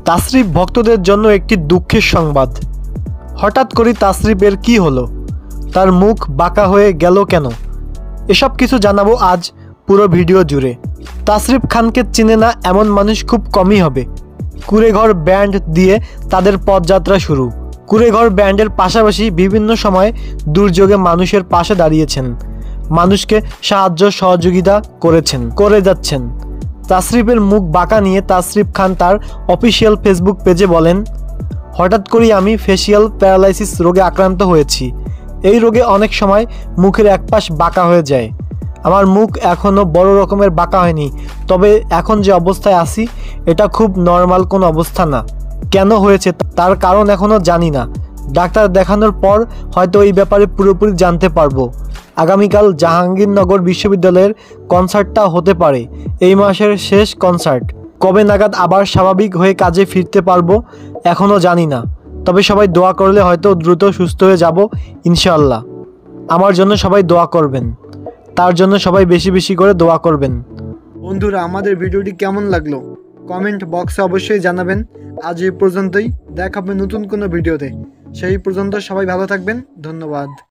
তাসরিফ ভক্তদের জন্য একটি দুঃখের সংবাদ। হঠাৎ করে তাসরিফের কি হলো, তার মুখ বাঁকা হয়ে গেল কেন, এসব কিছু জানাবো আজ পুরো ভিডিও জুড়ে। তাসরিফ খানকে চিনে না এমন মানুষ খুব কমই হবে। কুঁড়েঘর ব্যান্ড দিয়ে তাদের পথযাত্রা শুরু। কুঁড়েঘর ব্যান্ডের পাশাপাশি বিভিন্ন সময়ে দুর্যোগে মানুষের পাশে দাঁড়িয়েছেন, মানুষকে সাহায্য সহযোগিতা করে যাচ্ছেন। তাসরিফের মুখ বাঁকা নিয়ে তাসরিফ খান তার অফিসিয়াল ফেসবুক পেজে বলেন, হঠাৎ করেই আমি ফেসিয়াল প্যারালাইসিস রোগে আক্রান্ত হয়েছি। এই রোগে অনেক সময় মুখের এক পাশ বাঁকা হয়ে যায়। আমার মুখ এখনও বড় রকমের বাঁকা হয়নি, তবে এখন যে অবস্থায় আছি এটা খুব নর্মাল কোনো অবস্থা না। কেন হয়েছে তার কারণ এখনও জানি না। ডাক্তার দেখানোর পর হয়তো এই ব্যাপারে পুরোপুরি জানতে পারবো। আগামীকাল জাহাঙ্গীরনগর বিশ্ববিদ্যালয়ের কনসার্টটা হতে পারে এই মাসের শেষ কনসার্ট। কবে নাগাদ আবার স্বাভাবিক হয়ে কাজে ফিরতে পারবো এখনও জানি না, তবে সবাই দোয়া করলে হয়তো দ্রুত সুস্থ হয়ে যাব ইনশাআল্লাহ। আমার জন্য সবাই দোয়া করবেন, তার জন্য সবাই বেশি বেশি করে দোয়া করবেন। বন্ধুরা, আমাদের ভিডিওটি কেমন লাগলো কমেন্ট বক্সে অবশ্যই জানাবেন। আজ এই পর্যন্তই, দেখা হবে নতুন কোনো ভিডিওতে। সেই পর্যন্ত সবাই ভালো থাকবেন। ধন্যবাদ।